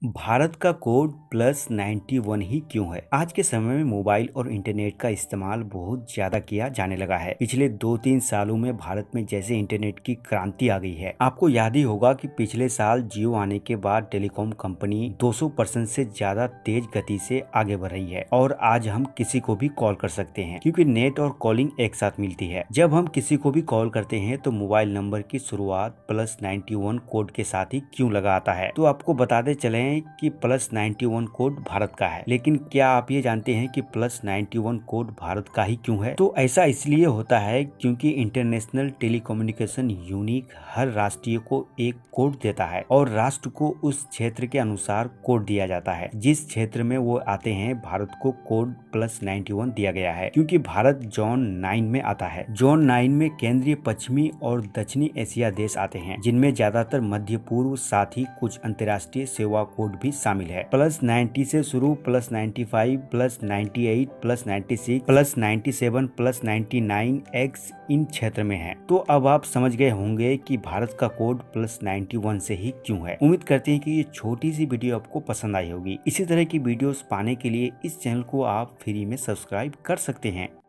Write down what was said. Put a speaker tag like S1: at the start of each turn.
S1: भारत का कोड +91 ही क्यों है? आज के समय में मोबाइल और इंटरनेट का इस्तेमाल बहुत ज्यादा किया जाने लगा है। पिछले 2-3 सालों में भारत में जैसे इंटरनेट की क्रांति आ गई है। आपको याद ही होगा कि पिछले साल जियो आने के बाद टेलीकॉम कंपनी 200% से ज्यादा तेज गति से आगे बढ़ रही है और आज हम किसी को भी कॉल कर सकते हैं क्योंकि नेट और कॉलिंग एक साथ मिलती है। जब हम किसी को भी कॉल करते हैं तो मोबाइल नंबर की शुरुआत +91 कोड के साथ ही क्यों लगा आता है? तो आपको बताते चले कि +91 कोड भारत का है, लेकिन क्या आप ये जानते हैं कि +91 कोड भारत का ही क्यों है? तो ऐसा इसलिए होता है क्योंकि इंटरनेशनल टेलीकम्युनिकेशन यूनिक हर राष्ट्रीय को एक कोड देता है और राष्ट्र को उस क्षेत्र के अनुसार कोड दिया जाता है। जिस क्षेत्र में वो आते हैं भारत को कोड +91 दिया गया है क्योंकि भारत जोन 9 में आता है। जोन 9 में केंद्रीय, पश्चिमी और दक्षिणी एशिया देश आते हैं, जिनमें ज्यादातर मध्य पूर्व साथ ही कुछ अंतर्राष्ट्रीय सेवा कोड भी शामिल है। +90 से शुरू +95, +98, +96, +97, +99X इन क्षेत्र में है। तो अब आप समझ गए होंगे कि भारत का कोड +91 से ही क्यों है। उम्मीद करते हैं कि ये छोटी सी वीडियो आपको पसंद आई होगी। इसी तरह की वीडियोस पाने के लिए इस चैनल को आप फ्री में सब्सक्राइब कर सकते हैं।